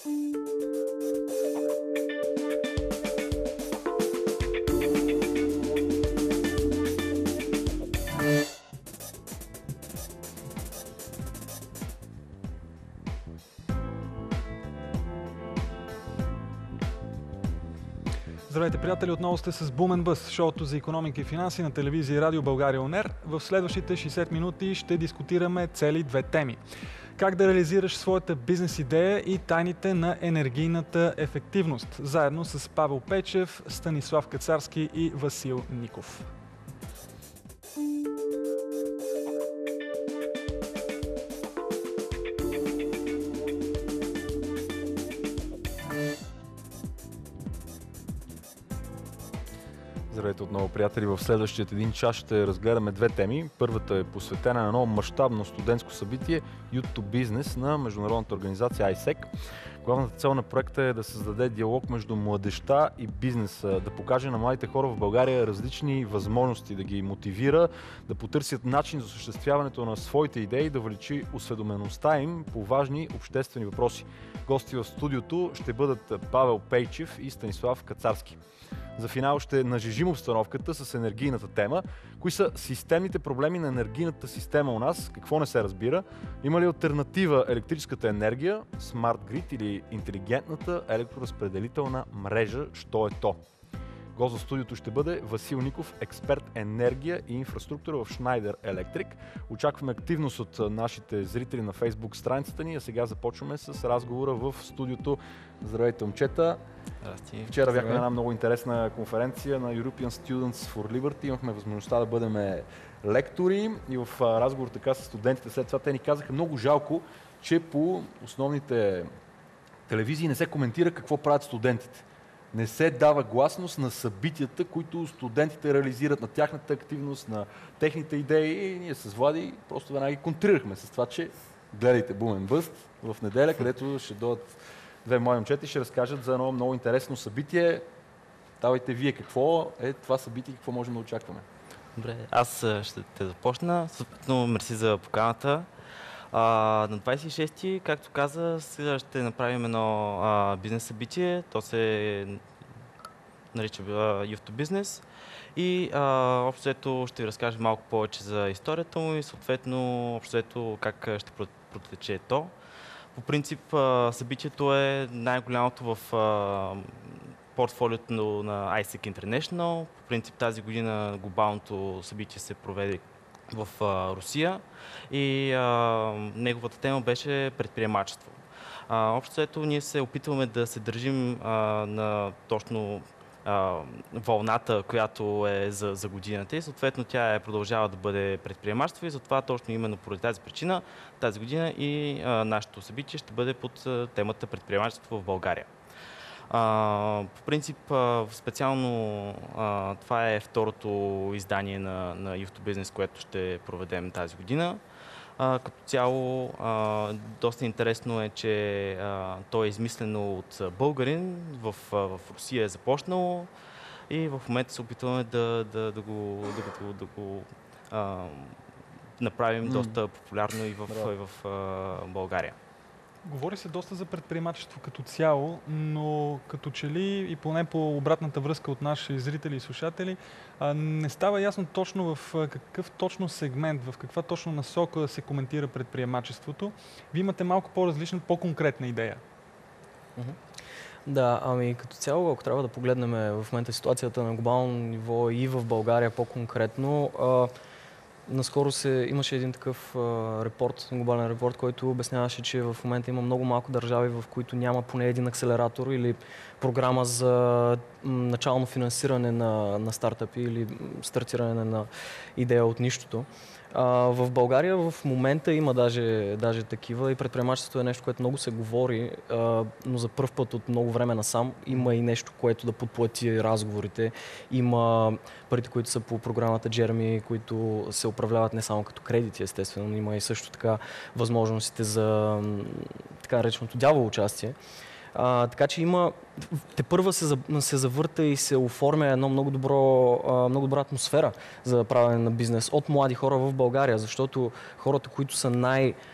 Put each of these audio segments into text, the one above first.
Здравейте, приятели! Отново сте с Бумен Бъс, шоуто за икономика и финанси на телевизия и радио България ОНЕР. В следващите 60 минути ще дискутираме цели две теми. Как да реализираш своята бизнес идея и тайните на енергийната ефективност, заедно с Павел Пейчев, Станислав Кацарски и Васил Ников. Здравейте отново, приятели! В следващият един час ще разгледаме две теми. Първата е посветена на едно мащабно студентско събитие YouTube Business на международната организация ISEC. Главната цел на проекта е да създаде диалог между младежта и бизнеса, да покаже на младите хора в България различни възможности, да ги мотивира, да потърсят начин за осъществяването на своите идеи, да увеличи осведомеността им по важни обществени въпроси. Гости в студиото ще бъдат Павел Пейчев и Станислав Кацарски. За финал ще нажежим обстановката с енергийната тема. Кои са системните проблеми на енергийната система у нас? Какво не се разбира? Има ли алтернатива електрическата енергия, Smart Grid или интелигентната електроразпределителна мрежа? Що е то? Гост за студиото ще бъде Васил Ников, експерт енергия и инфраструктура в Schneider Electric. Очакваме активност от нашите зрители на Facebook страницата ни, а сега започваме с разговора в студиото. Здравейте, момчета! Здрасти. Вчера бяхме на една много интересна конференция на European Students for Liberty. Имахме възможността да бъдем лектори и в разговор така с студентите след това те ни казаха много жалко, че по основните телевизии не се коментира какво правят студентите. Не се дава гласност на събитията, които студентите реализират, на тяхната активност, на техните идеи. И ние с Влади просто веднага ги контрирахме с това, че гледайте Бумен Бъст в неделя, където ще дойдат две мои момчета и ще разкажат за едно много интересно събитие. Давайте вие какво е това събитие и какво можем да очакваме. Добре, аз ще те започна. Съответно, мерси за поканата. На 26-ти, както каза, сега ще направим едно бизнес събитие. То се нарича YouTube Business. И общо ето ще ви разкажа малко повече за историята му и съответно общо ето как ще протече то. По принцип събитието е най-голямото в портфолиото на ISEC International. По принцип тази година глобалното събитие се проведе в Русия и неговата тема беше предприемачество. Общо ето ние се опитваме да се държим на точно вълната, която е за годината и съответно тя продължава да бъде предприемачество и затова точно именно поради тази причина тази година и нашето събитие ще бъде под темата предприемачество в България. По принцип, специално това е второто издание на YouTube Business, което ще проведем тази година. Като цяло, доста интересно е, че то е измислено от българин, в Русия е започнало и в момента се опитваме да го направим доста популярно и в България. Говори се доста за предприемачество като цяло, но като че ли и поне по обратната връзка от наши зрители и слушатели, не става ясно точно в какъв точно сегмент, в каква точно насока се коментира предприемачеството. Вие имате малко по-различна, по-конкретна идея. Да, ами като цяло, ако трябва да погледнем в момента ситуацията на глобално ниво и в България по-конкретно, наскоро имаше един такъв глобален репорт, който обясняваше, че в момента има много малко държави, в които няма поне един акселератор или програма за начално финансиране на стартъпи или стартиране на идея от нищото. В България в момента има даже такива и предприемачеството е нещо, което много се говори, но за пръв път от много време насам има и нещо, което да подплати разговорите. Има парите, които са по програмата Jeremy, които се управляват не само като кредити, естествено, но има и също така възможностите за така нареченото дялово участие. Така че тепърва се завърта и се оформя една много добра атмосфера за правене на бизнес от млади хора в България, защото хората, които са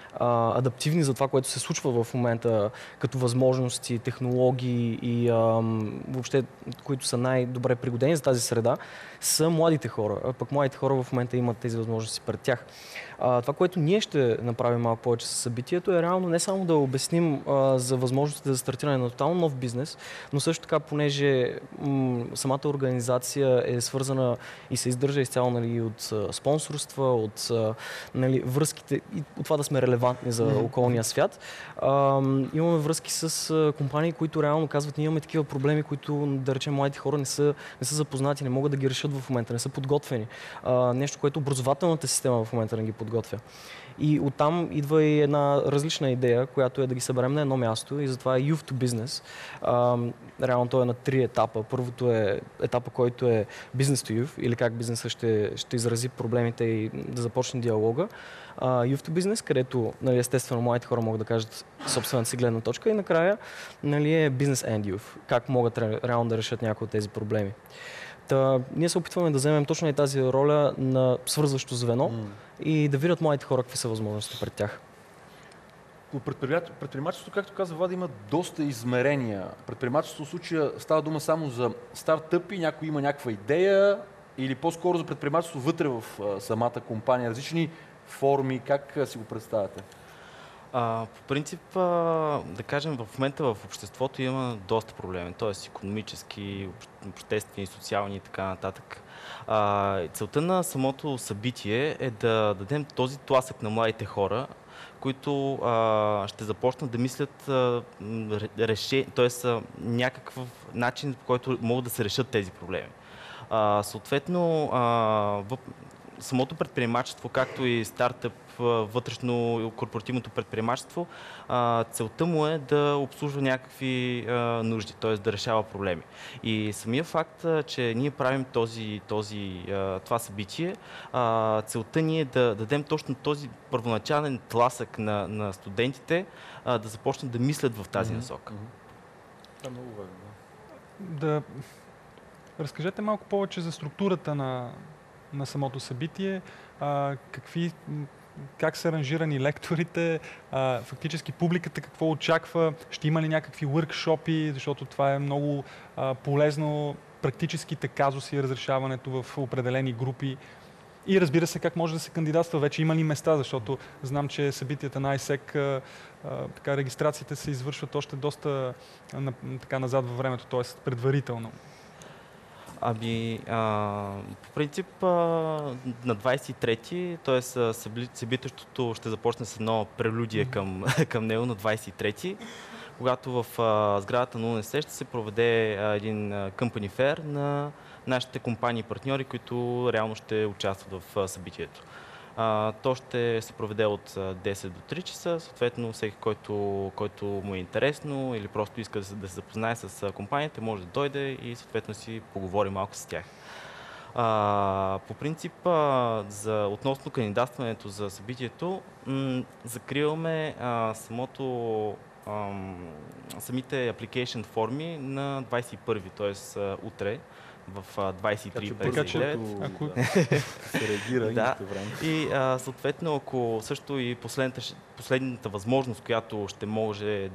адаптивни за това, което се случва в момента, като възможности, технологии и въобще, които са най-добре пригодени за тази среда, са младите хора. А пък младите хора в момента имат тези възможности пред тях. Това, което ние ще направим малко повече с събитието, е реално не само да обясним за възможностите за стартиране на тотално нов бизнес, но също така, понеже самата организация е свързана и се издържа изцяло, нали, от спонсорства, от нали, връзките и от това да сме релевантни за околния свят. Имаме връзки с компании, които реално казват, ние имаме такива проблеми, които, да речем, младите хора не са запознати, не могат да ги решат в момента, не са подготвени. Нещо, което образователната система в момента не ги подготвя. И оттам идва и една различна идея, която е да ги съберем на едно място, и затова е Youth to Business. Реално то е на 3 етапа. Първото е етапа, който е Business to Youth, или как бизнеса ще изрази проблемите и да започне диалога. Youth to Business, където, нали, естествено младите хора могат да кажат собствената си гледна точка, и накрая, нали, е Business and Youth. Как могат реално да решат някои от тези проблеми. Ние се опитваме да вземем точно и тази роля на свързващо звено и да видят младите хора какви са възможности пред тях. Предприемачеството, както каза Влади, има доста измерения. Предприемачеството в случая става дума само за стартъпи, някой има някаква идея, или по-скоро за предприемачество вътре в самата компания, различни форми, как си го представяте? По принцип, да кажем, в момента в обществото има доста проблеми, т.е. икономически, обществени, социални и така нататък. Целта на самото събитие е да дадем този тласък на младите хора, които ще започнат да мислят т.е. някакъв начин, по който могат да се решат тези проблеми. Съответно, самото предприемачество, както и стартъп, вътрешно корпоративното предприемачество, целта му е да обслужва някакви нужди, т.е. да решава проблеми. И самия факт, че ние правим това събитие, целта ни е да дадем точно този първоначален тласък на студентите, да започнат да мислят в тази насока. Това е много важно. Да разкажете малко повече за структурата на самото събитие, как са аранжирани лекторите, фактически публиката какво очаква, ще има ли някакви workshop-и, защото това е много полезно, практическите казуси и разрешаването в определени групи. И разбира се, как може да се кандидатства, вече има ли места, защото знам, че събитията на ISEC, регистрациите се извършват още доста назад във времето, т.е. предварително. По принцип на 23-ти, т.е. събитието ще започне с едно прелюдие към него на 23-ти, когато в сградата на УНСС ще се проведе един company fair на нашите компании и партньори, които реално ще участват в събитието. То ще се проведе от 10 до 3 часа, съответно всеки, който му е интересно или просто иска да се запознае с компанията, може да дойде и съответно си поговори малко с тях. По принцип, относно кандидатстването за събитието, закриваме самите application форми на 21-ви, т.е. утре в 23:59. Ако се реагира имате време. И съответно, ако също и последната възможност, която ще може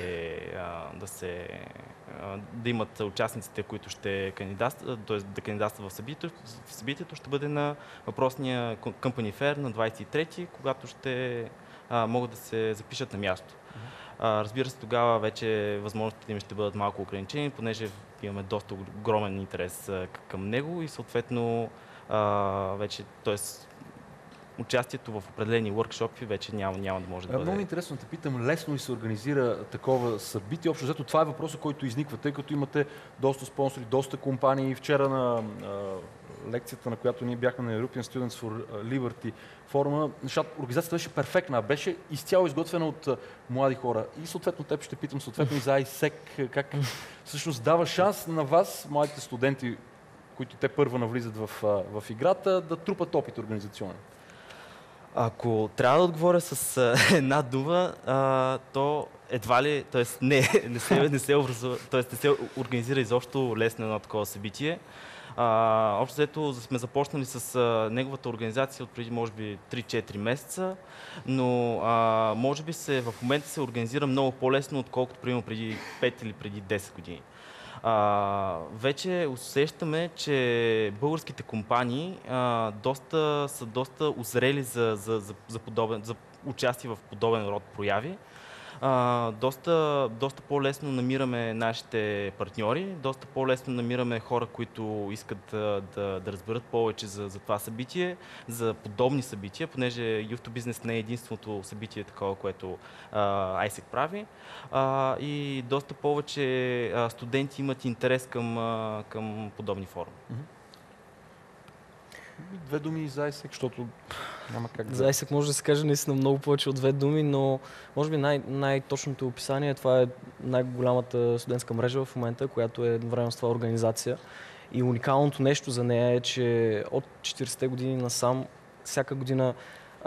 да имат участниците, които ще кандидатстват, т.е. да кандидатстват в събитието, ще бъде на въпросния Company Fair на 23-ти, когато ще могат да се запишат на място. Разбира се, тогава вече възможностите им ще бъдат малко ограничени, понеже имаме доста огромен интерес към него и съответно вече, т.е. участието в определени workshop-и вече няма да може да бъде. Много интересно те питам, лесно ли се организира такова събитие? Общо взето това е въпросът, който изниква, тъй като имате доста спонсори, доста компании. Вчера на лекцията, на която ние бяхме на European Students for Liberty форума, организацията беше перфектна, беше изцяло изготвена от млади хора. И съответно теб ще питам, съответно и за ISEC, как всъщност дава шанс на вас, младите студенти, които те първо навлизат в играта, да трупат опит организационен? Ако трябва да отговоря с една дума, то едва ли, т.е. не се организира изобщо лесно едно такова събитие. Общо взето сме започнали с неговата организация от преди може би 3-4 месеца, но може би в момента се организира много по-лесно, отколкото примерно преди 5 или преди 10 години. Вече усещаме, че българските компании са доста озрели за участие в подобен род прояви. Доста по-лесно намираме нашите партньори, доста по-лесно намираме хора, които искат да разберат повече за това събитие, за подобни събития, понеже Youth to Business не е единственото събитие такова, което ISEC прави. И доста повече студенти имат интерес към подобни форуми. Две думи за ISEC, защото няма как да... За ISEC може да се каже наистина много повече от две думи, но може би най-точното описание, това е най-голямата студентска мрежа в момента, която е едновременно с това организация. И уникалното нещо за нея е, че от 40-те години насам, всяка година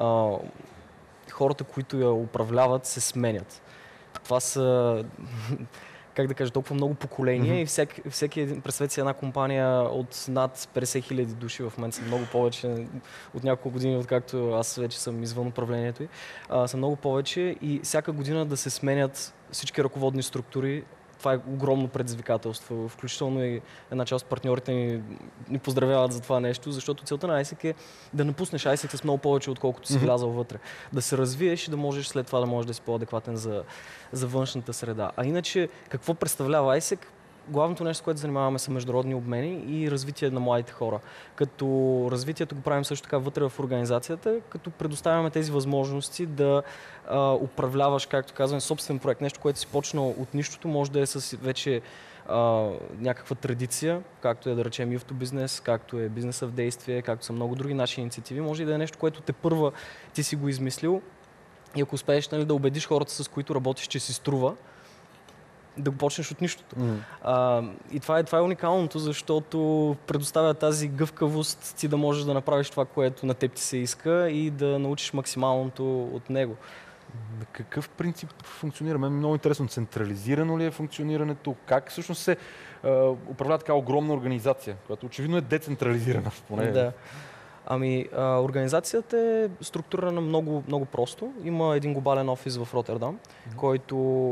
хората, които я управляват, се сменят. Това са... как да кажа, толкова много поколения и всеки един, представете си една компания от над 50 хиляди души, в момента са много повече от няколко години, откакто аз вече съм извън управлението й, са много повече и всяка година да се сменят всички ръководни структури. Това е огромно предизвикателство, включително и една част от партньорите ни поздравяват за това нещо, защото целта на ISEC е да напуснеш ISEC с много повече, отколкото си влязал вътре. Да се развиеш и да можеш след това да можеш да си по-адекватен за външната среда. А иначе, какво представлява ISEC? Главното нещо, с което занимаваме, са международни обмени и развитие на младите хора. Като развитието го правим също така вътре в организацията, като предоставяме тези възможности да управляваш, както казваме, собствен проект. Нещо, което си почнал от нищото, може да е с вече някаква традиция, както е да речем Youth to Business, както е бизнеса в действие, както са много други наши инициативи. Може и да е нещо, което тепърва ти си го измислил и ако успееш да убедиш хората, с които работиш, че си струва, да го почнеш от нищото. И това е уникалното, защото предоставя тази гъвкавост ти да можеш да направиш това, което на теб ти се иска и да научиш максималното от него. На какъв принцип функционира? Мен много интересно, централизирано ли е функционирането? Как всъщност се управлява така огромна организация, която очевидно е децентрализирана? Поне. Да. Организацията е структурирана много, много просто. Има един глобален офис в Роттердам, който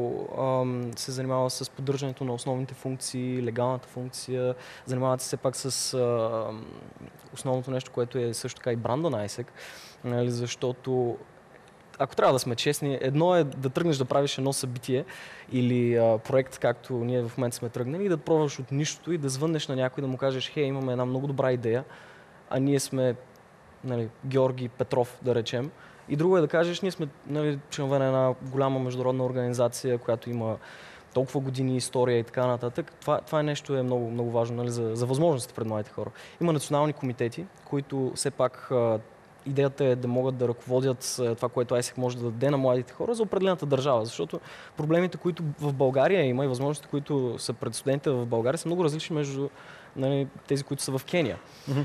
се занимава с поддържането на основните функции, легалната функция, занимават се все пак с основното нещо, което е също така и бранда на ISEC, защото ако трябва да сме честни, едно е да тръгнеш да правиш едно събитие или проект, както ние в момента сме тръгнали, и да пробваш от нищото и да звъннеш на някой да му кажеш: хей, имаме една много добра идея, а ние сме Георги Петров, да речем. И друго е да кажеш, ние сме членове на една голяма международна организация, която има толкова години история и така нататък. Това нещо е много, много важно за възможностите пред младите хора. Има национални комитети, които все пак идеята е да могат да ръководят това, което ISEC може да даде на младите хора за определената държава, защото проблемите, които в България има и възможностите, които са пред студентите в България, са много различни между тези, които са в Кения.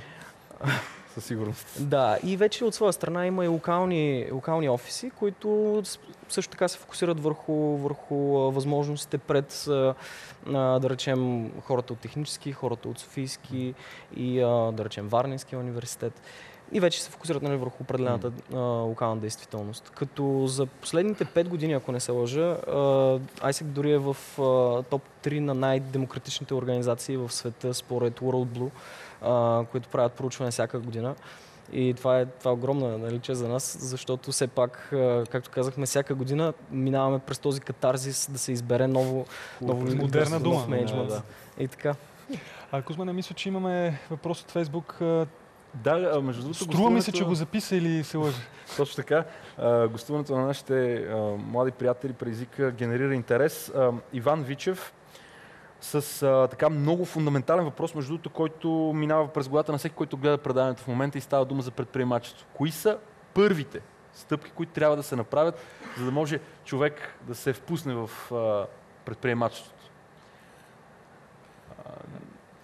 Със сигурност. Да, и вече от своя страна има и локални офиси, които също така се фокусират върху възможностите пред, да речем, хората от технически, хората от Софийски и, да речем, Варненския университет. И вече се фокусират върху определената локална действителност. Като за последните 5 години, ако не се лъжа, ISEC дори е в топ 3 на най-демократичните организации в света според World Blue, които правят проучване всяка година. И това е огромна чест за нас, защото все пак, както казахме, всяка година минаваме през този катарзис да се избере ново модерна дума. Менеджмент. И така. Кузма, не мисля, че имаме въпрос от Фейсбук. Да, между другото, струва ми се, че го записа или се лъжи. Точно така. Гостуването на нашите млади приятели предизвика, генерира интерес. Иван Вичев с така много фундаментален въпрос, между другото, който минава през главата на всеки, който гледа предаването в момента и става дума за предприемачество. Кои са първите стъпки, които трябва да се направят, за да може човек да се впусне в предприемачеството?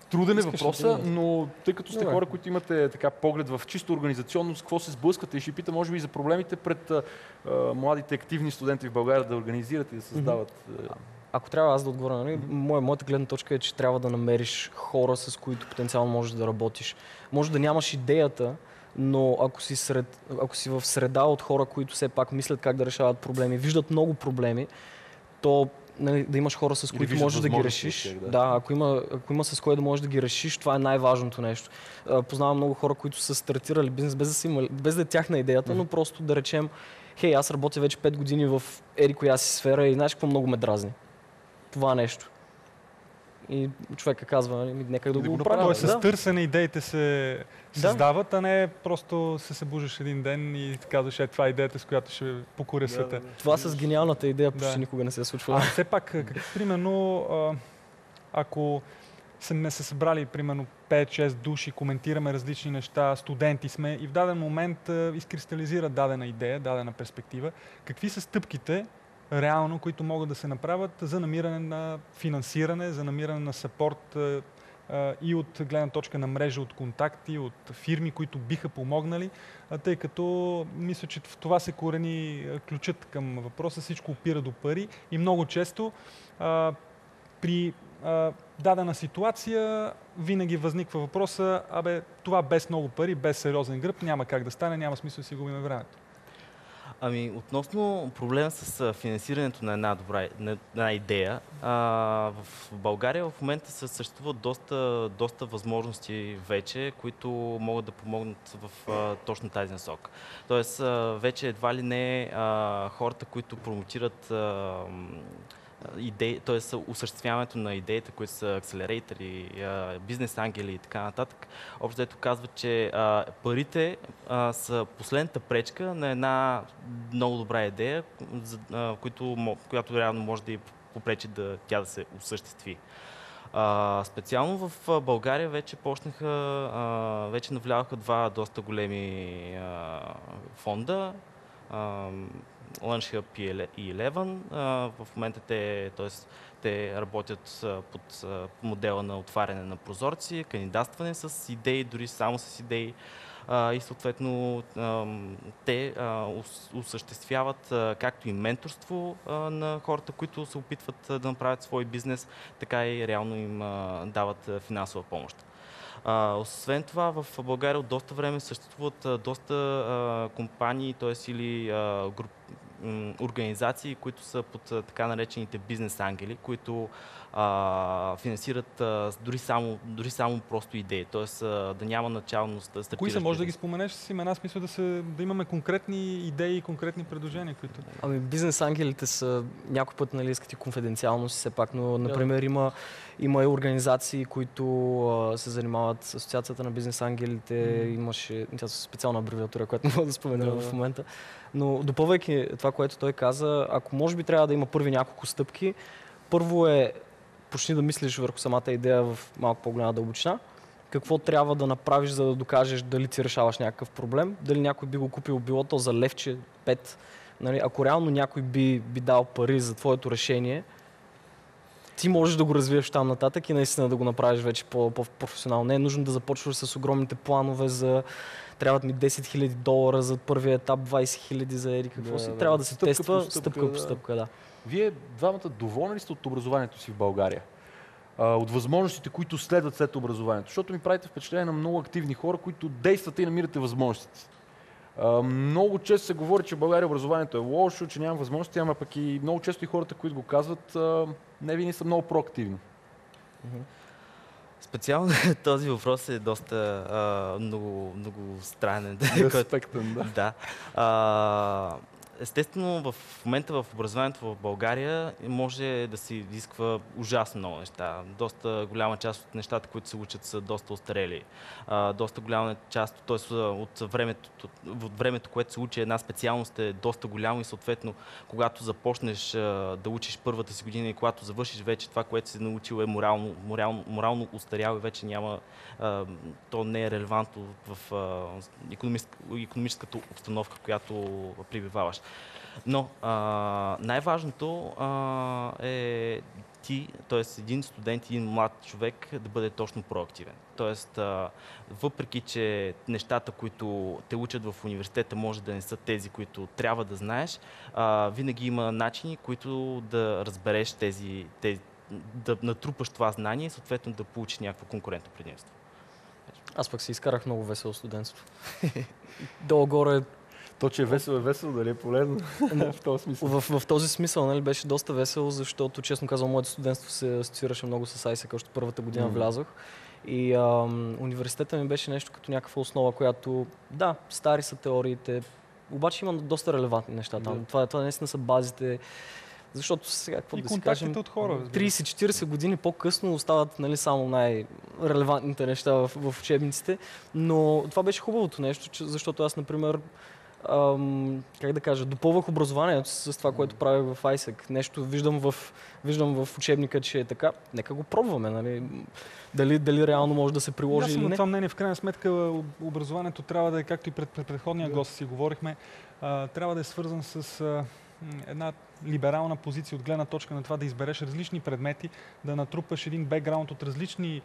Труден е Искаш въпроса, ли ти? но тъй като сте Добре. хора, които имате така поглед в чисто организационност, какво се сблъсквате и ще пита, може би, и за проблемите пред младите активни студенти в България да организират и да създават. Ако трябва аз да отговоря, нали, моята гледна точка е, че трябва да намериш хора, с които потенциално можеш да работиш. Може да нямаш идеята, но ако си в среда от хора, които все пак мислят как да решават проблеми, виждат много проблеми, то нали, да имаш хора, с които можеш да ги решиш. Ако има с кой да можеш да ги решиш, това е най-важното нещо. Познавам много хора, които са стартирали бизнес без да е тяхна идеята, но просто да речем, хей, аз работя вече 5 години в еди коя си сфера и знаеш какво много ме дразни. Това нещо. И човека казва, нека да го направим. Тоест с търсене идеите се създават, а не просто се събуждаш един ден и казваш, това е идеята, с която ще покоря света. Това с гениалната идея почти никога не се случва. Все пак, примерно, ако сме се събрали примерно 5-6 души, коментираме различни неща, студенти сме и в даден момент изкристализира дадена идея, дадена перспектива, какви са стъпките реално, които могат да се направят за намиране на финансиране, за намиране на съпорт и от гледна точка на мрежа от контакти, от фирми, които биха помогнали, тъй като мисля, че в това се корени ключът към въпроса, всичко опира до пари и много често при дадена ситуация винаги възниква въпроса, това без много пари, без сериозен гръб няма как да стане, няма смисъл да си губим времето. Относно проблема с финансирането на една идея, в България в момента се съществуват доста възможности вече, които могат да помогнат в точно тази насока. Тоест, вече едва ли не хората, които промотират идеи, т.е. осъществяването на идеите, които са акселерейтори, бизнес ангели и така нататък, общо дето казват, че парите са последната пречка на една много добра идея, която реално може да й попречи тя да се осъществи. Специално в България вече вече навлязоха два доста големи фонда. LaunchHub и Eleven. В момента те работят под модела на отваряне на прозорци, кандидатстване с идеи, дори само с идеи. И съответно те осъществяват както и менторство на хората, които се опитват да направят свой бизнес, така и реално им дават финансова помощ. Освен това, в България от доста време съществуват доста компании, т.е. или организации, които са под така наречените бизнес ангели, които финансират дори само просто идеи, т.е. да няма начално стартиращ. Кои са, може да ги споменеш с имена, смисъл да имаме конкретни идеи и конкретни предложения, които... Бизнес ангелите са някой път, нали, искат и конфиденциалност все пак, но например има и организации, които се занимават с Асоциацията на бизнес ангелите, имаше специална абревиатура, която не мога да спомена в момента. Но допълвайки това, което той каза, ако може би трябва да има първи няколко стъпки, първо е почни да мислиш върху самата идея в малко по-голяма дълбочина. Какво трябва да направиш, за да докажеш дали ти решаваш някакъв проблем, дали някой би го купил било то за левче, 5. Нали, ако реално някой би дал пари за твоето решение, ти можеш да го развиеш там нататък и наистина да го направиш вече по-професионално. Не е нужно да започваш с огромните планове за трябват ми $10,000 за първия етап, 20,000 за еди какво си. Трябва да се тества стъпка по стъпка. Вие двамата доволни ли сте от образованието си в България? От възможностите, които следват след образованието? Защото ми правите впечатление на много активни хора, които действат и намирате възможностите. Много често се говори, че в България образованието е лошо, че няма възможности, ама пък и много често и хората, които го казват, не винаги са много проактивни. Специално този въпрос е доста много странен. Респектен, да. Естествено, в момента в образованието в България може да се изисква ужасно много неща. Доста голяма част от нещата, които се учат, са доста остарели. Доста голяма част, т.е. от времето, което се учи една специалност е доста голямо и съответно, когато започнеш да учиш първата си година и когато завършиш вече това, което си научил е морално устаряло и вече няма, то не е релевантно в икономическата обстановка, в която пребиваваш. Но най-важното е т.е. един студент, един млад човек да бъде точно проактивен. Тоест, въпреки че нещата, които те учат в университета, може да не са тези, които трябва да знаеш, винаги има начини, които да разбереш да натрупаш това знание и съответно да получиш някакво конкурентно предимство. Аз пък си изкарах много весело студентство. Долу-горе. То, че е весело, дали е полезно в този смисъл? В този смисъл, нали, беше доста весело, защото, честно казвам, моето студентство се асоциираше много с ISEC, още първата година влязох. И университета ми беше нещо като някаква основа, която, да, стари са теориите, обаче има доста релевантни неща там. Това наистина са базите. Защото сега, какво да си кажем, от хора, 30-40 години по-късно остават, нали, само най-релевантните неща в учебниците, но това беше хубавото нещо, защото аз, например, как да кажа, допълвах образованието с това, което правя в ISEC. Нещо виждам в учебника, че е така, нека го пробваме, нали? Дали реално може да се приложи или не. На това мнение, в крайна сметка, образованието трябва да е, както и пред предходния гост си говорихме, трябва да е свързан с една либерална позиция от гледна точка на това да избереш различни предмети, да натрупаш един бекграунд от различни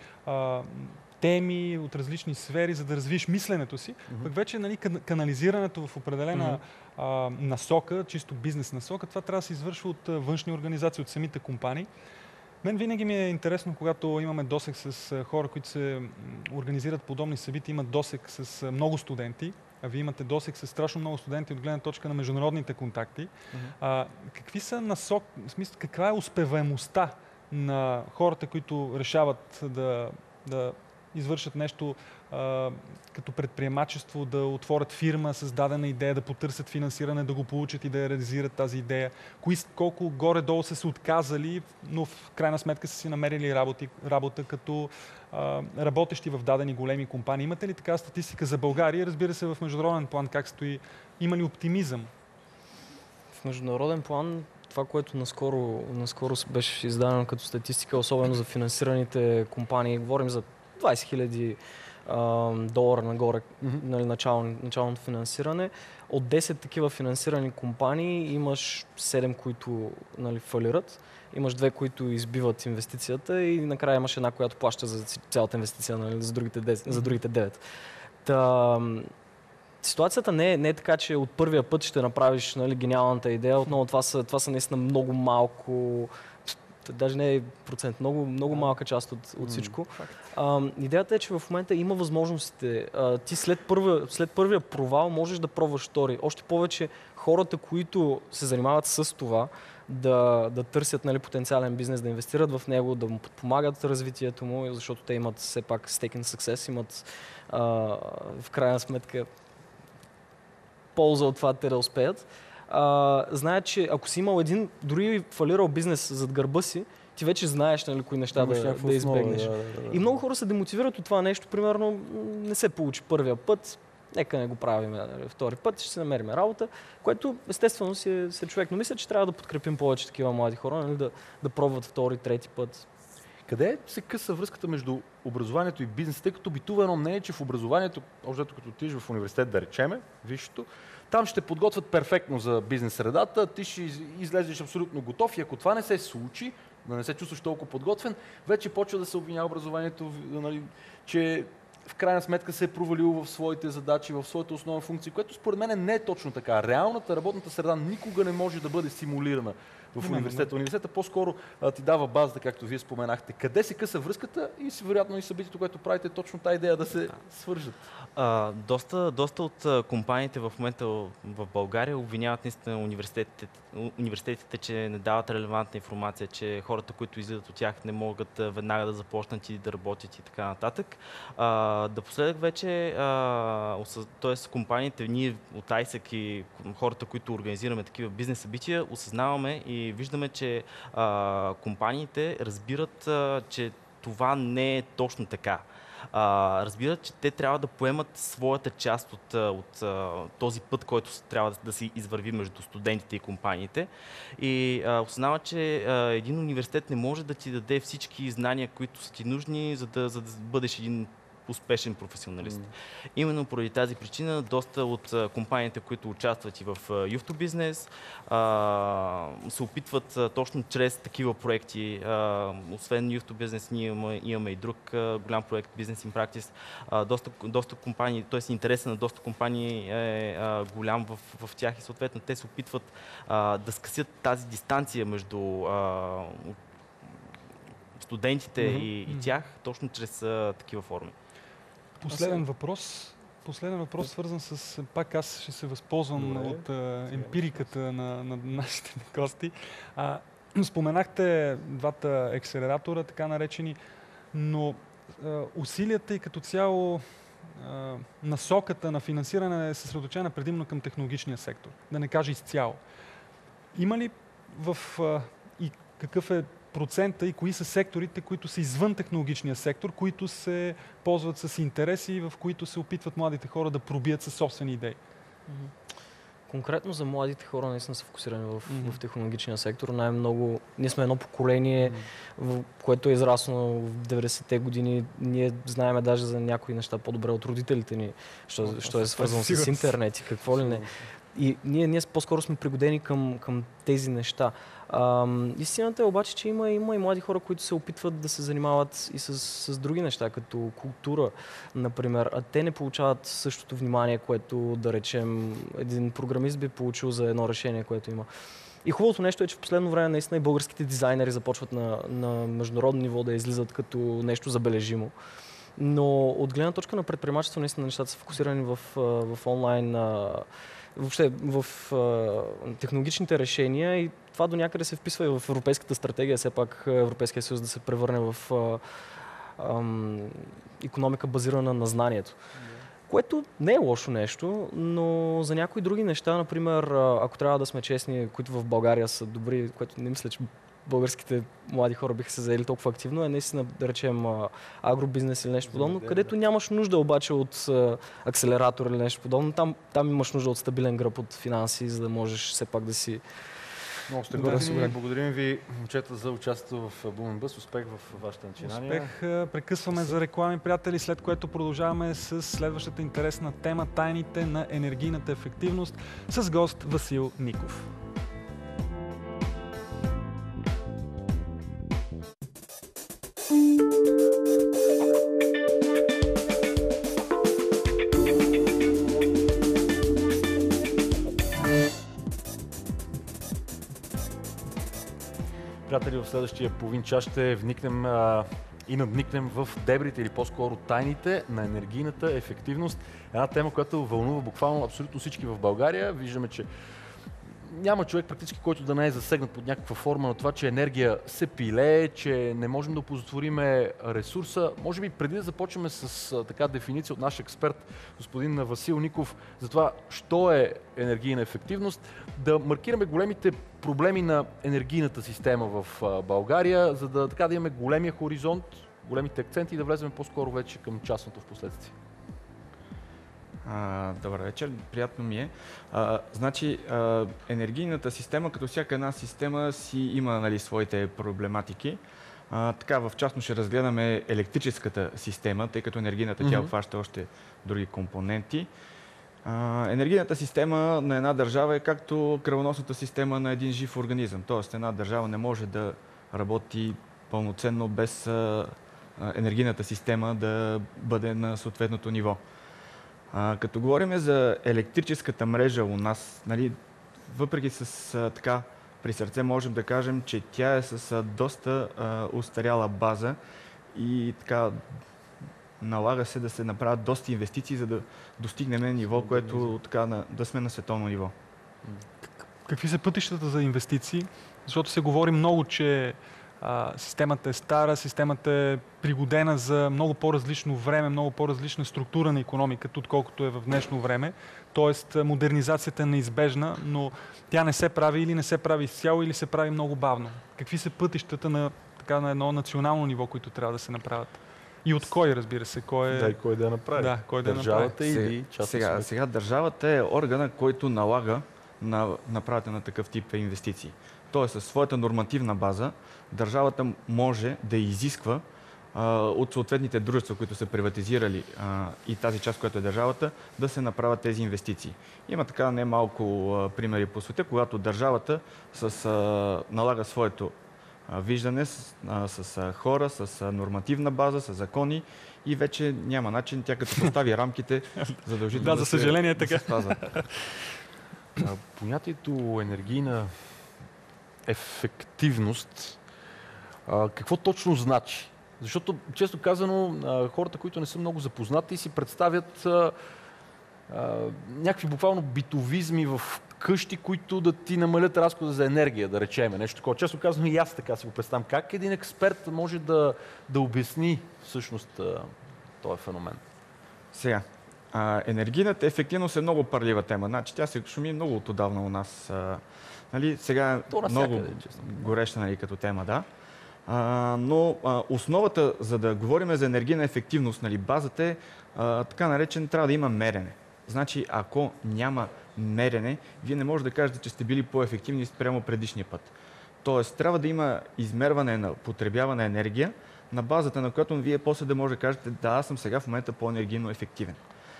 теми, от различни сфери, за да развиеш мисленето си. Пък вече, нали, канализирането в определена насока, чисто бизнес насока, това трябва да се извършва от външни организации, от самите компании. Мен винаги ми е интересно, когато имаме досег с хора, които се организират подобни събития, имат досег с много студенти, а вие имате досег с страшно много студенти от гледна точка на международните контакти. Какви са насок, в смисъл, каква е успеваемостта на хората, които решават да извършат нещо като предприемачество, да отворят фирма с дадена идея, да потърсят финансиране, да го получат и да реализират тази идея? Колко горе-долу са се отказали, но в крайна сметка са си намерили работа като работещи в дадени големи компании? Имате ли така статистика за България? Разбира се, в международен план как стои? Има ли оптимизъм? В международен план това, което наскоро беше издадено като статистика, особено за финансираните компании, говорим за 20 000 долара нагоре, нали, началното финансиране. От 10 такива финансирани компании имаш 7, които, нали, фалират, имаш 2, които избиват инвестицията и накрая имаш една, която плаща за цялата инвестиция, нали, за другите 9. Ситуацията не е така, че от първия път ще направиш, нали, гениалната идея. Отново това са наистина много малко, даже не е процент, много малка част от всичко. Идеята е, че в момента има възможностите. Ти след първия провал можеш да пробваш втори. Още повече хората, които се занимават с това, да търсят, нали, потенциален бизнес, да инвестират в него, да му подпомагат развитието му, защото те имат все пак stake in success, имат в крайна сметка полза от това те да успеят. Знаят, че ако си имал един дори фалирал бизнес зад гърба си, ти вече знаеш, нали, кои неща да избегнеш. И много хора се демотивират от това нещо. Примерно не се получи първия път, нека не го правим, нали, втори път, ще се намерим работа, което естествено си е човек. Но мисля, че трябва да подкрепим повече такива млади хора, нали, да пробват втори, трети път. Къде се къса връзката между образованието и бизнеса, тъй като битува едно мнение, че в образованието, още като отидеш в университет, да речеме, висшето, там ще подготвят перфектно за бизнес средата, ти ще излезеш абсолютно готов и ако това не се случи, да не се чувстваш толкова подготвен, вече почва да се обвинява образованието, нали, че в крайна сметка се е провалило в своите задачи, в своята основна функция, което според мен не е точно така. Реалната работната среда никога не може да бъде симулирана в университета. Университета по-скоро ти дава базата, както вие споменахте. Къде се къса връзката и вероятно и събитието, което правите, точно тази идея да се свържат? Доста от компаниите в момента в България обвиняват наистина университетите, че не дават релевантна информация, че хората, които излизат от тях, не могат веднага да започнат и да работят и така нататък. Напоследък вече, т.е. компаниите, ние от ISEC и хората, които организираме такива бизнес събития, осъзнаваме и виждаме, че компаниите разбират, че това не е точно така. Разбират, че те трябва да поемат своята част от този път, който трябва да се извърви между студентите и компаниите. И осъзнават, че един университет не може да ти даде всички знания, които са ти нужни, за да бъдеш един успешен професионалист. Именно поради тази причина доста от компаниите, които участват и в YouTube бизнес, се опитват точно чрез такива проекти. Освен YouTube бизнес, ние имаме и друг голям проект, Business in Practice. Доста компании, т.е. интереса на доста компании е голям в тях и съответно те се опитват да скъсят тази дистанция между студентите и тях, точно чрез такива форми. Последен въпрос, свързан с... Пак аз ще се възползвам от емпириката на нашите гости. Споменахте двата акселератора, така наречени, но усилията и като цяло насоката на финансиране е съсредоточена предимно към технологичния сектор, да не кажа изцяло. Има ли и какъв е процента и кои са секторите, които са извън технологичния сектор, които се ползват с интереси и в които се опитват младите хора да пробият със собствени идеи? Конкретно за младите хора наистина са фокусирани в технологичния сектор. Най-много, ние сме едно поколение, което е израснало в 90-те години. Ние знаем даже за някои неща по-добре от родителите ни, що е свързано с интернет и какво ли не. И ние по-скоро сме пригодени към тези неща. Истината е обаче, че има и млади хора, които се опитват да се занимават и с други неща, като култура, например. А те не получават същото внимание, което, да речем, един програмист би получил за едно решение, което има. И хубавото нещо е, че в последно време наистина и българските дизайнери започват на международно ниво да излизат като нещо забележимо. Но от гледна точка на предприемачество, наистина нещата са фокусирани в онлайн, въобще в технологичните решения и това до някъде се вписва и в европейската стратегия, все пак Европейския съюз да се превърне в икономика базирана на знанието. Което не е лошо нещо, но за някои други неща, например, ако трябва да сме честни, които в България са добри, което не мисля, че българските млади хора биха се заели толкова активно, е наистина, да речем, агробизнес или нещо подобно, където нямаш нужда обаче от акселератор или нещо подобно. Там имаш нужда от стабилен гръб от финанси, за да можеш все пак да си... Много сте готини. Благодарим ви, момчета, за участието в Boom & Buzz. Успех в вашите начинания. Успех. Прекъсваме за реклами, приятели, след което продължаваме с следващата интересна тема – тайните на енергийната ефективност с гост Васил Ников. Приятели, в следващия половин час ще вникнем и надникнем в дебрите или по-скоро тайните на енергийната ефективност. Една тема, която вълнува буквално абсолютно всички в България. Виждаме, че няма човек практически, който да не е засегнат под някаква форма на това, че енергия се пилее, че не можем да оползотвориме ресурса. Може би преди да започнем с така дефиниция от наш експерт, господин Васил Ников, за това, що е енергийна ефективност, да маркираме големите проблеми на енергийната система в България, за да имаме големия хоризонт, големите акценти и да влезем по-скоро вече към частното в последствие. Добър вечер, приятно ми е. Значи, енергийната система, като всяка една система, си има своите проблематики. Така, в частност ще разгледаме електрическата система, тъй като енергийната тя обхваща още други компоненти. Енергийната система на една държава е както кръвоносната система на един жив организъм. Тоест, една държава не може да работи пълноценно без енергийната система да бъде на съответното ниво. Като говорим за електрическата мрежа у нас, въпреки с така при сърце можем да кажем, че тя е с доста устаряла база и така налага се да се направят доста инвестиции, за да достигнем ниво, което така да сме на световно ниво. Какви са пътищата за инвестиции? Защото се говори много, че системата е стара, системата е пригодена за много по-различно време, много по-различна структура на икономиката, отколкото е в днешно време. Тоест модернизацията е неизбежна, но тя не се прави или не се прави изцяло, или се прави много бавно. Какви са пътищата на едно национално ниво, които трябва да се направят? И от кой, разбира се? Кой да направи? Да, кой да държавата направи? Сега държавата е органа, който налага на направата на такъв тип инвестиции. Тоест, със своята нормативна база, държавата може да изисква от съответните дружества, които са приватизирали и тази част, която е държавата, да се направят тези инвестиции. Има така немалко примери по света, когато държавата налага своето виждане с хора, с нормативна база, с закони и вече няма начин тя като постави рамките задължително за съжаление да се спазва. Понятието енергийна ефективност, какво точно значи? Защото, често казано, хората, които не са много запознати, си представят някакви буквално битовизми в къщи, които да ти намалят разхода за енергия, да речеме. Нещо такова. Често казано и аз така си го представям. Как един експерт може да обясни всъщност този феномен? Сега, енергийната ефективност е много парлива тема. Значи, тя се шуми много отдавна у нас. Нали, сега е много гореща, нали, като тема, да. Но основата, за да говорим за енергийна ефективност, нали, базата е така наречен, трябва да има мерене. Значи, ако няма мерене, вие не можете да кажете, че сте били по-ефективни спрямо предишния път. Тоест, трябва да има измерване на потребявана енергия, на базата на която вие после да може да кажете, да, аз съм сега в момента по-енергийно ефективен.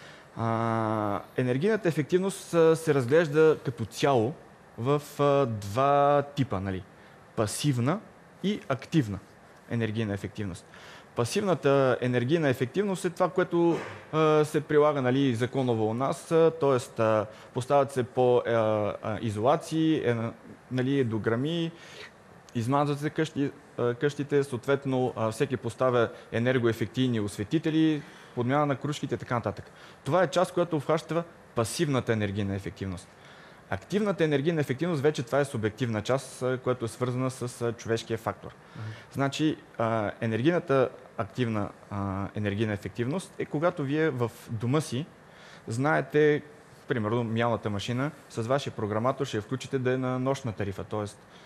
Енергийната ефективност се разглежда като цяло в два типа, нали? Пасивна и активна енергийна ефективност. Пасивната енергийна ефективност е това, което се прилага, нали, законово у нас, т.е. поставят се по изолации, нали, дограми, измазват се къщите, съответно всеки поставя енергоефективни осветители, подмяна на кружките и така нататък. Това е част, която обхваща пасивната енергийна ефективност. Активната енергийна ефективност, вече това е субективна част, която е свързана с човешкия фактор. Значи, енергийната активна енергийна ефективност е когато вие в дома си знаете, примерно, мялната машина, с вашия програматор ще я включите да е на нощна тарифа, т.е.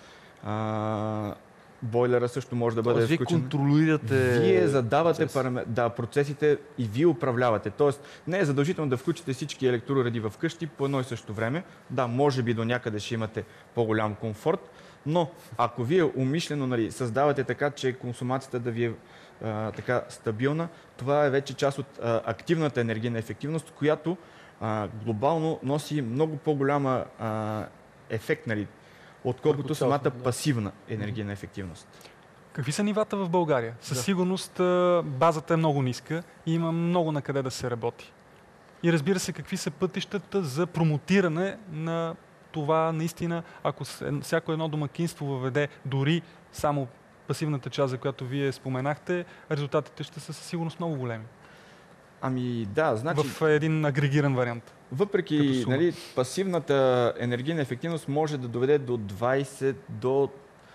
бойлера също може да бъде включен. Вие контролирате... Вие задавате процесите и вие управлявате. Тоест, не е задължително да включите всички електроуреди в къщи по едно и също време. Да, може би до някъде ще имате по-голям комфорт, но ако вие умишлено, нали, създавате така, че консумацията да ви е така стабилна, това е вече част от активната енергийна ефективност, която глобално носи много по-голяма ефект, нали, отколкото самата пасивна енергийна ефективност. Какви са нивата в България? Със сигурност базата е много ниска и има много на къде да се работи. И разбира се, какви са пътищата за промотиране на това наистина, ако всяко едно домакинство въведе дори само пасивната част, за която вие споменахте, резултатите ще са със сигурност много големи. Ами да, значи... В един агрегиран вариант. Въпреки, нали, пасивната енергийна ефективност може да доведе до 20 до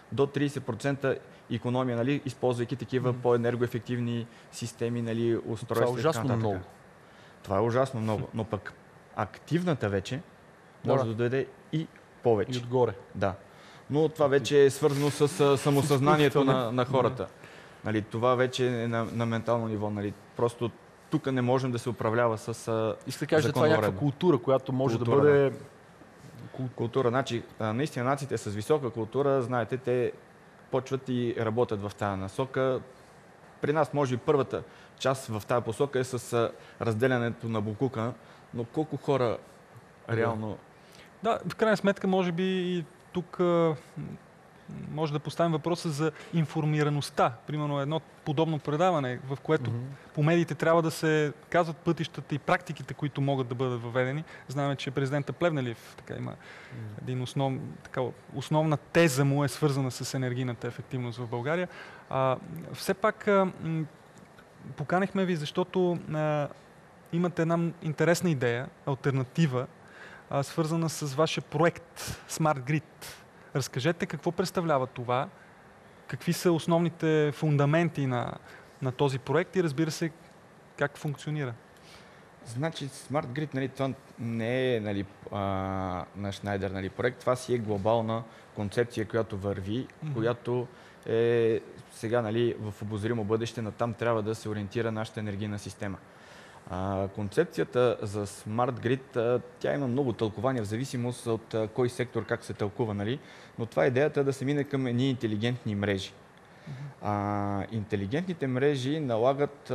30% икономия, нали, използвайки такива по-енергоефективни системи, нали, устройства. Това е ужасно много. Това е ужасно много, но пък активната вече може да доведе и повече. И отгоре. Да. Но това вече е свързано с самосъзнанието на хората. Нали, това вече е на ментално ниво. Нали. Просто тук не можем да се управлява с Иска да кажа, това е някаква култура, която може да бъде... Култура. Значи, наистина нациите с висока култура, знаете, те почват и работят в тази насока. При нас, може би, първата част в тази посока е с разделянето на боклука, но колко хора реално... Да, в крайна сметка, може би и тук може да поставим въпроса за информираността. Примерно едно подобно предаване, в което по медиите трябва да се казват пътищата и практиките, които могат да бъдат въведени. Знаем, че президента Плевнелиев има един основна теза му е свързана с енергийната ефективност в България. Все пак поканихме ви, защото имате една интересна идея, алтернатива, свързана с вашия проект Smart Grid. Разкажете какво представлява това, какви са основните фундаменти на този проект и разбира се как функционира. Значи Smart Grid, нали, това не е, нали, на Шнайдер, нали, проект, това си е глобална концепция, която върви, която е сега, нали, в обозримо бъдеще, натам трябва да се ориентира нашата енергийна система. Концепцията за Smart Grid, тя има много тълкования в зависимост от кой сектор как се тълкува, нали? Но това е идеята да се мине към едни интелигентни мрежи. Интелигентните мрежи налагат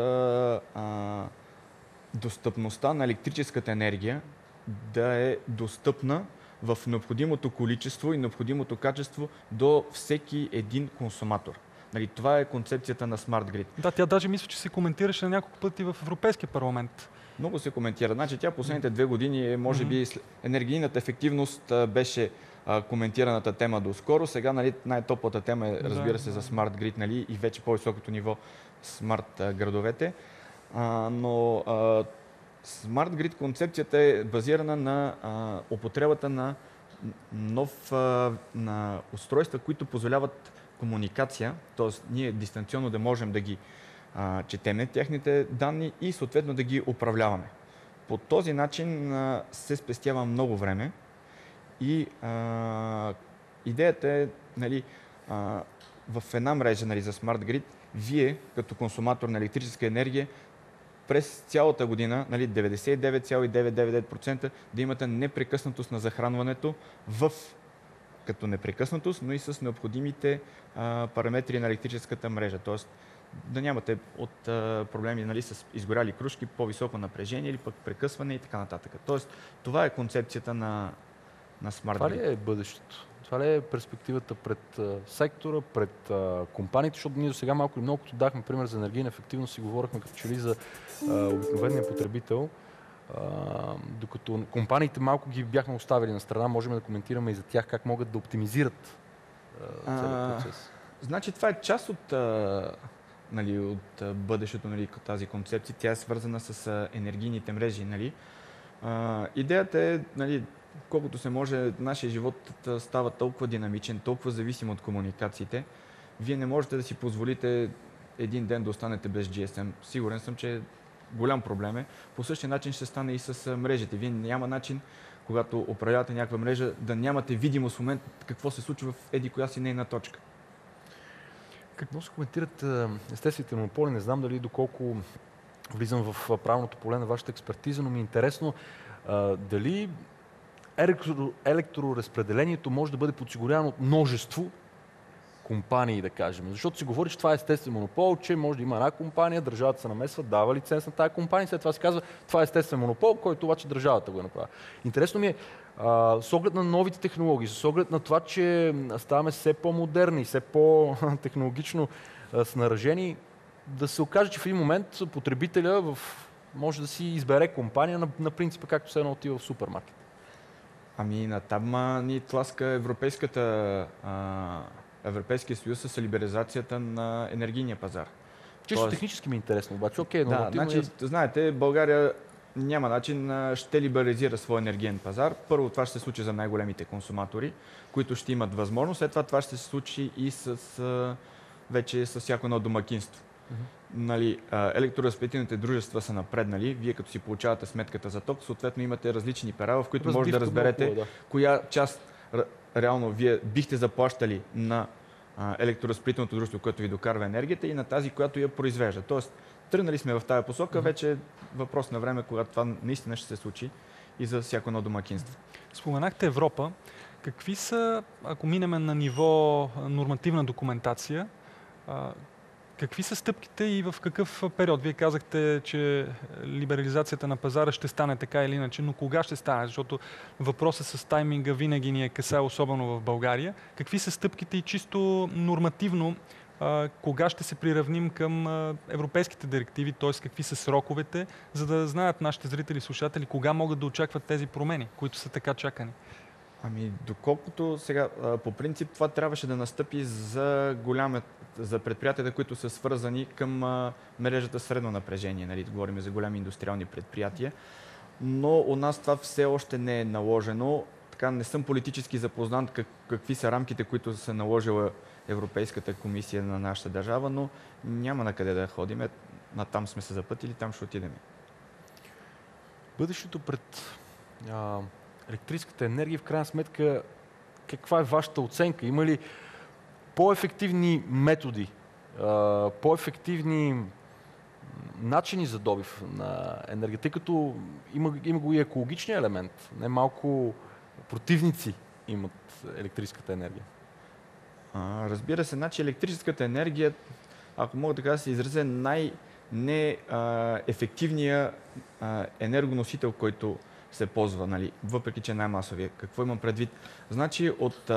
достъпността на електрическата енергия да е достъпна в необходимото количество и необходимото качество до всеки един консуматор. Нали, това е концепцията на Smart Grid. Да, тя даже мисля, че се коментираше на няколко пъти в Европейския парламент. Много се коментира. Значи тя последните 2 години, може би енергийната ефективност беше коментираната тема доскоро. Сега, нали, най-топлата тема е, разбира се, за Smart Grid, нали, и вече по-високото ниво Smart градовете. Но Smart Grid концепцията е базирана на употребата на на устройства, които позволяват комуникация, т.е. ние дистанционно да можем да ги четеме техните данни и съответно да ги управляваме. По този начин се спестява много време и идеята е, нали, в една мрежа, нали, за Smart Grid, вие като консуматор на електрическа енергия през цялата година, нали, 99,999% да имате непрекъснатост на захранването като непрекъснатост, но и с необходимите параметри на електрическата мрежа. Тоест да нямате проблеми, нали, с изгоряли кружки, по-високо напрежение или пък прекъсване и така нататък. Тоест това е концепцията на Smart Grid. Това ли е бъдещето? Това ли е перспективата пред сектора, пред компаниите? Защото ние до сега малко и много, като дахме пример за енергийна ефективност, си говорихме като че ли за обикновения потребител. Докато компаниите малко ги бяхме оставили на страна, можем да коментираме и за тях как могат да оптимизират целият процес. Значи това е част от бъдещето, нали, тази концепция. Тя е свързана с енергийните мрежи. Нали. Идеята е, нали, колкото се може, нашия живот става толкова динамичен, толкова зависим от комуникациите. Вие не можете да си позволите един ден да останете без GSM. Сигурен съм, че голям проблем е. По същия начин ще стане и с мрежите. Вие няма начин, когато управлявате някаква мрежа, да нямате видимост в момент какво се случва в еди коя си нейна точка. Какво се коментират естествените монополи? Не знам дали доколко влизам в правилното поле на вашата експертиза, но ми е интересно дали електроразпределението може да бъде подсигурявано от множество компании, да кажем. Защото се говори, че това е естествен монопол, че може да има една компания, държавата се намесва, дава лиценз на тази компания, след това се казва, това е естествен монопол, който обаче държавата го направи. Интересно ми е, с оглед на новите технологии, с оглед на това, че ставаме все по-модерни, все по-технологично снаражени, да се окаже, че в един момент потребителя може да си избере компания на принципа, както се едно отива в супермаркет. Ами натам ни тласка Европейския съюз с либерализацията на енергийния пазар. Чисто технически ми е интересно, обаче. Окей, да, значи, знаете, България няма начин ще либерализира своя енергиен пазар. Първо това ще се случи за най-големите консуматори, които ще имат възможност. След това ще се случи и вече с всяко едно домакинство. Нали, електроразпределителните дружества са напреднали. Вие като си получавате сметката за ток, съответно имате различни пера, в които може да разберете коя част реално вие бихте заплащали на електроразпределителното дружество, което ви докарва енергията, и на тази, която я произвежда. Тоест, тръгнали сме в тази посока, вече е въпрос на време, когато това наистина ще се случи и за всяко едно домакинство. Споменахте Европа. Какви са, ако минеме на ниво нормативна документация, какви са стъпките и в какъв период? Вие казахте, че либерализацията на пазара ще стане така или иначе, но кога ще стане? Защото въпросът с тайминга винаги ни е касае, особено в България. Какви са стъпките и чисто нормативно, кога ще се приравним към европейските директиви, т.е. какви са сроковете, за да знаят нашите зрители и слушатели кога могат да очакват тези промени, които са така чакани? Ами, доколкото сега, по принцип, това трябваше да настъпи за предприятията, които са свързани към мрежата средно напрежение. Нали? Говорим за големи индустриални предприятия. Но у нас това все още не е наложено. Така, не съм политически запознат какви са рамките, които са наложила Европейската комисия на нашата държава, но няма на къде да ходим. Натам сме се запътили, там ще отидем. Бъдещето пред електрическата енергия, в крайна сметка, каква е вашата оценка? Има ли по-ефективни методи, по-ефективни начини за добив на енергия, тъй като има го и екологичния елемент. Не малко противници имат електрическата енергия. Разбира се, значи електрическата енергия, ако мога така да се изразя, най-неефективният енергоносител, който се ползва, нали, въпреки че е най-масовия. Какво имам предвид? Значи от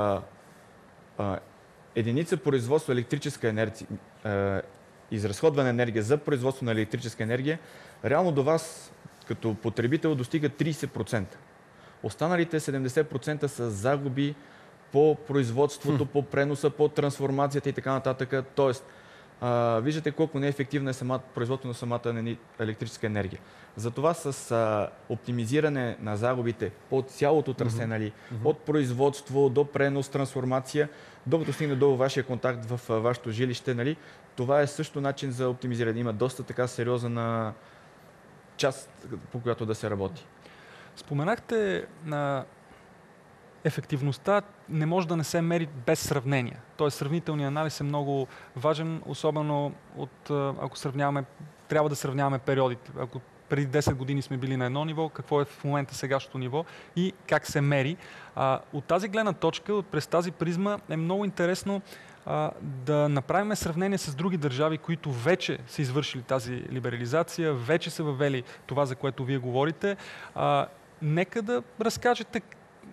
единица производство електрическа енергия, изразходвана енергия за производство на електрическа енергия, реално до вас като потребител достига 30%. Останалите 70% са загуби по производството, по преноса, по трансформацията и така нататък. Тоест, виждате колко неефективна е производството на самата електрическа енергия. Затова с оптимизиране на загубите по цялото трасе, нали, от производство до пренос, трансформация, докато стигне до вашия контакт в вашето жилище, нали, това е също начин за оптимизиране. Има доста така сериозна част, по която да се работи. Споменахте на ефективността не може да не се мери без сравнение. Тоест сравнителният анализ е много важен, особено ако сравняваме, трябва да сравняваме периодите. Ако преди 10 години сме били на едно ниво, какво е в момента сегашното ниво и как се мери. От тази гледна точка, през тази призма е много интересно да направим сравнение с други държави, които вече са извършили тази либерализация, вече са въвели това, за което вие говорите. Нека да разкажете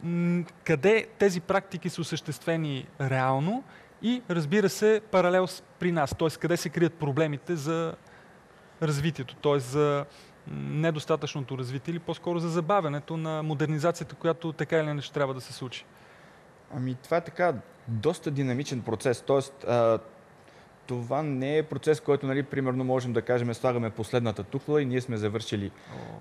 къде тези практики са осъществени реално и, разбира се, паралел при нас, т.е. къде се крият проблемите за развитието, т.е. за недостатъчното развитие или по-скоро за забавянето на модернизацията, която така или иначе трябва да се случи. Ами това е така доста динамичен процес, т.е. това не е процес, който, нали, примерно можем да кажем, слагаме последната тухла и ние сме завършили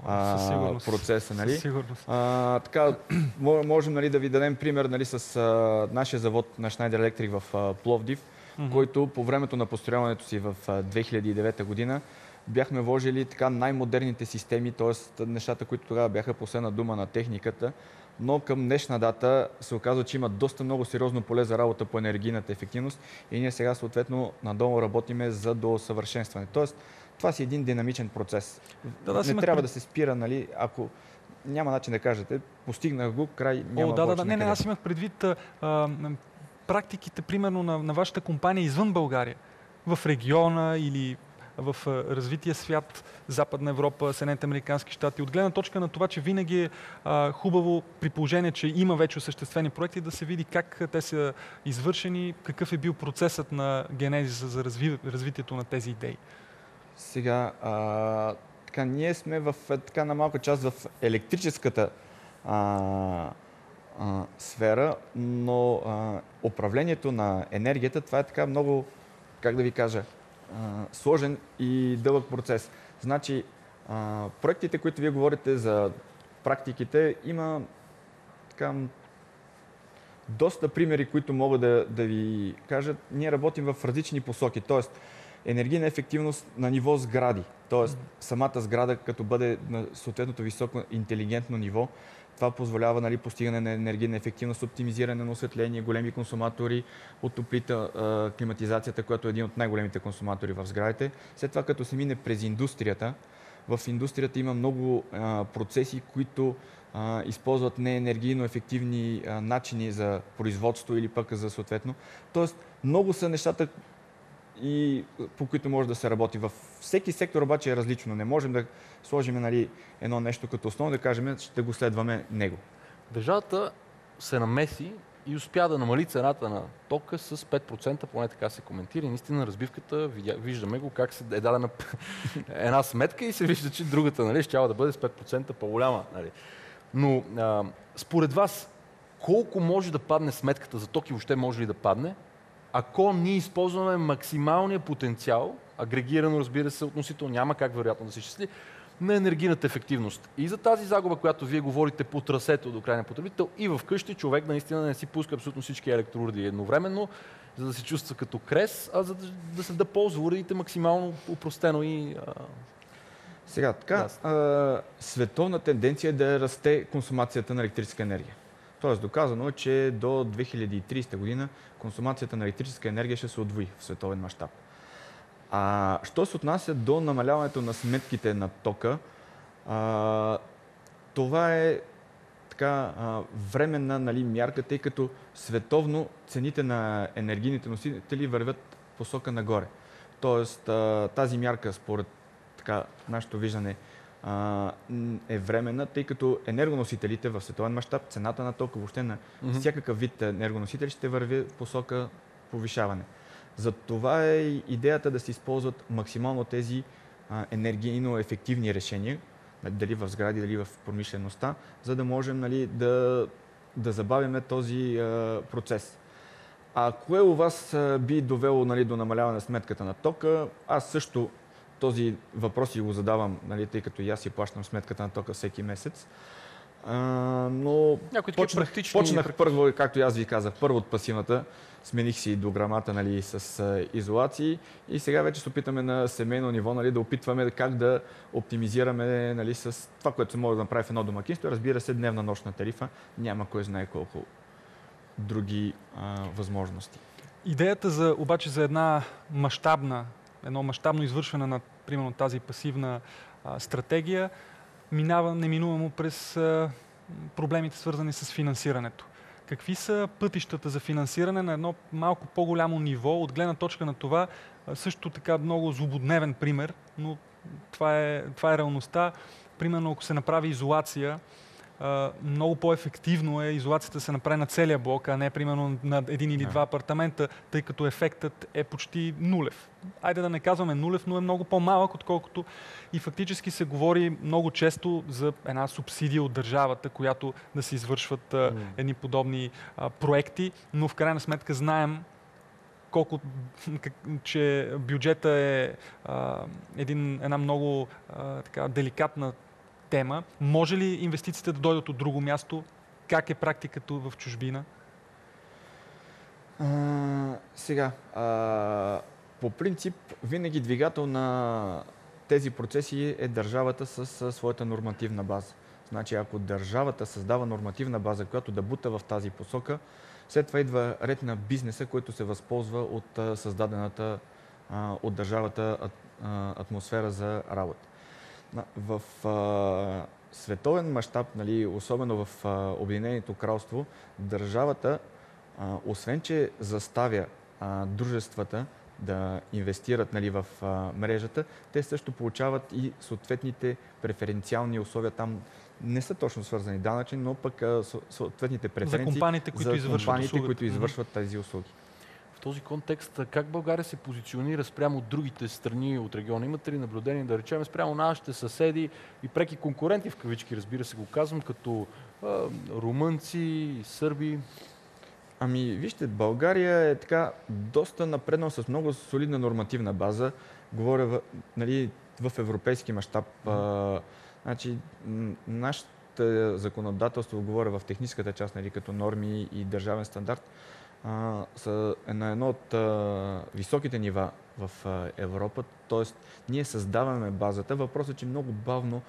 процеса. Нали? Със сигурност. Така, можем, нали, да ви дадем пример, нали, с нашия завод на Schneider Electric в Пловдив, който по времето на построяването си в 2009 година бяхме вложили така най-модерните системи, т.е. нещата, които тогава бяха последна дума на техниката, но към днешна дата се оказва, че има доста много сериозно поле за работа по енергийната ефективност и ние сега съответно надолу работиме за доусъвършенстване. Тоест, това си един динамичен процес. Не трябва да се спира, нали, ако няма начин да кажете, постигнах го, край, няма Не, аз имах предвид практиките, примерно, на вашата компания извън България, в региона или в развития свят, Западна Европа, Съединените американски щати. От гледна точка на това, че винаги е хубаво при положение, че има вече осъществени проекти, да се види как те са извършени, какъв е бил процесът на генезиса за развитието на тези идеи. Сега, така, ние сме в така на малка част в електрическата сфера, но управлението на енергията, това е така много, как да ви кажа, сложен и дълъг процес. Значи, проектите, които вие говорите за практиките, има така доста примери, които мога да ви кажа. Ние работим в различни посоки, т.е. енергийна ефективност на ниво сгради, т.е. самата сграда, като бъде на съответното високо интелигентно ниво, това позволява, нали, постигане на енергийна ефективност, оптимизиране на осветление, големи консуматори, климатизацията, която е един от най-големите консуматори в сградите. След това, като се мине през индустрията, в индустрията има много процеси, които използват неенергийно ефективни начини за производство или пък за съответно. Тоест, много са нещата, и по които може да се работи. Във всеки сектор обаче е различно. Не можем да сложим, нали, едно нещо като основно, да кажем, ще го следваме него. Държавата се намеси и успя да намали цената на тока с 5%, поне така се коментира. И наистина разбивката, виждаме го как се е дадена една сметка и се вижда, че другата, нали, щяла да бъде с 5% по-голяма. Нали. Но според вас, колко може да падне сметката за ток и въобще може ли да падне, ако ние използваме максималния потенциал, агрегирано, разбира се, относително няма как вероятно да се изчисли, на енергийната ефективност. И за тази загуба, която вие говорите по трасето до крайния потребител, и в къщи човек наистина не си пуска абсолютно всички електроуреди едновременно, за да се чувства като крес, а за да ползва уредите максимално упростено и... Сега, така, световна тенденция е да расте консумацията на електрическа енергия. Тоест, доказано е, че до 2030 година консумацията на електрическа енергия ще се удвои в световен мащаб. Що се отнася до намаляването на сметките на тока, това е така временна, нали, мярка, тъй като световно цените на енергийните носители вървят посока нагоре. Тоест тази мярка, според така нашето виждане, е временна, тъй като енергоносителите в световен мащаб, цената на тока, въобще на всякакъв вид енергоносители ще върви посока повишаване. Затова е идеята да се използват максимално тези енергийно ефективни решения, дали в сгради, дали в промишлеността, за да можем, нали, да забавяме този процес. А кое у вас би довело, нали, до намаляване на сметката на тока? Аз също този въпрос и го задавам, нали, тъй като и аз си плащам сметката на тока всеки месец. Но почнах първо, както и аз ви казах, първо от пасивната, смених си дограмата, нали, с изолации и сега вече се опитаме на семейно ниво, нали, да опитваме как да оптимизираме, нали, с това, което се може да направи в едно домакинство. Разбира се, дневна нощна тарифа, няма кой знае колко други възможности. Идеята обаче за едно мащабно извършване на, примерно, тази пасивна стратегия минава неминуемо през проблемите, свързани с финансирането. Какви са пътищата за финансиране на едно малко по-голямо ниво, от гледна точка на това, също така много злободневен пример, но това е реалността. Примерно, ако се направи изолация, много по-ефективно е изолацията да се направи на целия блок, а не примерно на един или два апартамента, тъй като ефектът е почти нулев. Айде да не казваме нулев, но е много по-малък, отколкото и фактически се говори много често за една субсидия от държавата, която да се извършват едни подобни проекти, но в крайна сметка знаем че бюджета е една много така деликатна тема. Може ли инвестициите да дойдат от друго място? Как е практиката в чужбина? По принцип, винаги двигател на тези процеси е държавата с своята нормативна база. Значи, ако държавата създава нормативна база, която да бута в тази посока, след това идва ред на бизнеса, който се възползва от създадената от държавата атмосфера за работа. В световен мащаб, нали, особено в Обединеното кралство, държавата, освен че заставя дружествата да инвестират, нали, в мрежата, те също получават и съответните преференциални условия. Там не са точно свързани данъчни, но пък съответните преференции за компаниите, които извършват тези услуги. В този контекст, как България се позиционира спрямо другите страни от региона? Имате ли наблюдение, да речем, спрямо нашите съседи и преки конкуренти, в кавички, разбира се, го казвам, като румънци, сърби? Вижте, България е така доста напреднала с много солидна нормативна база. Говоря нали, в европейски мащаб. Значи, нашето законодателство, говоря в техническата част, нали, като норми и държавен стандарт, са на едно от високите нива в Европа. Тоест, ние създаваме базата. Въпросът е, че много бавно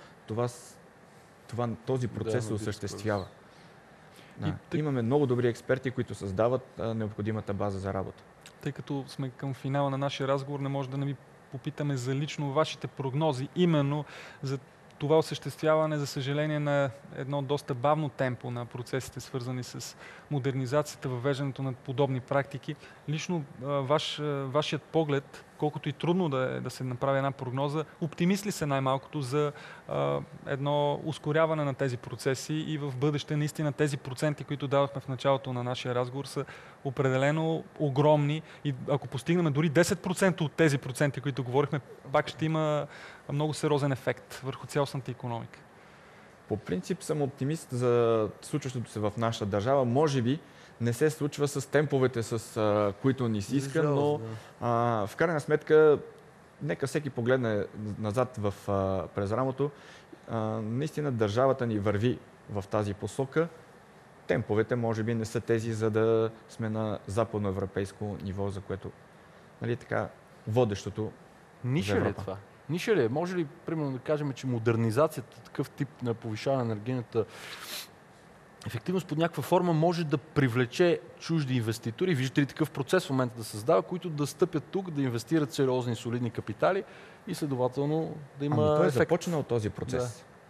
този процес се осъществява. Имаме много добри експерти, които създават необходимата база за работа. Тъй като сме към финала на нашия разговор, не може да не ви попитаме за лично вашите прогнози, именно за това осъществяване, за съжаление, на едно доста бавно темпо на процесите, свързани с модернизацията, въвеждането на подобни практики. Лично вашият поглед, колкото и трудно да се направи една прогноза, оптимист ли се най-малкото за едно ускоряване на тези процеси и в бъдеще наистина тези проценти, които давахме в началото на нашия разговор, са определено огромни и ако постигнем дори 10% от тези проценти, които говорихме, пак ще има много сериозен ефект върху цялостната икономика. По принцип съм оптимист за случващото се в нашата държава. Може би не се случва с темповете, с които ни си иска, но в крайна сметка нека всеки погледне назад през рамото. Наистина държавата ни върви в тази посока. Темповете може би не са тези, за да сме на западноевропейско ниво, за което, нали, така, водещото. Ниша ли е това? Ниша ли е? Може ли, примерно, да кажем, че модернизацията, такъв тип на повишаване на енергийната ефективност под някаква форма може да привлече чужди инвеститори? Виждате ли такъв процес в момента да създава, които да стъпят тук, да инвестират сериозни, солидни капитали и следователно да има той е ефект? Започнал този процес.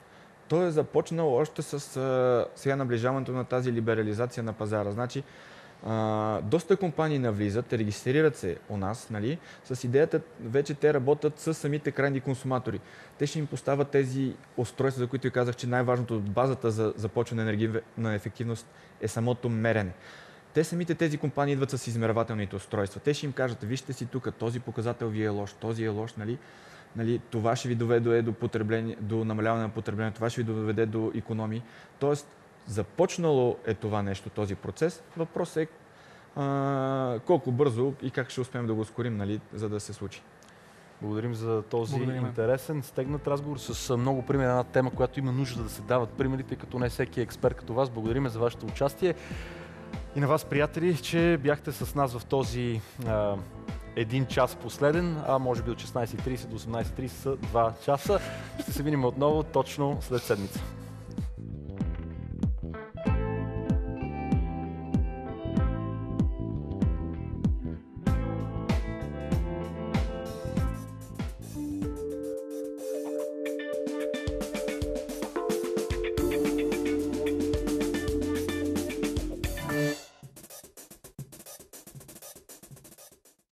То е започнало още с сега наближаването на тази либерализация на пазара. Значи, доста компании навлизат, регистрират се у нас, нали, с идеята вече те работят с самите крайни консуматори. Те ще им поставят тези устройства, за които ви казах, че най-важното от базата за започване на ефективност е самото мерене. Те самите тези компании идват с измервателните устройства. Те ще им кажат, вижте си тук, този показател ви е лош, този е лош, нали, това ще ви доведе до намаляване на потреблението, това ще ви доведе до икономии. Тоест, започнало е това нещо, този процес. Въпросът е колко бързо и как ще успеем да го ускорим, нали, за да се случи. Благодарим за този интересен, стегнат разговор с много примери. Една тема, която има нужда да се дават примери, тъй като не всеки е експерт като вас. Благодарим за вашето участие. И на вас, приятели, че бяхте с нас в този един час последен, а може би от 16:30 до 18:30 са 2 часа. Ще се видим отново точно след седмица.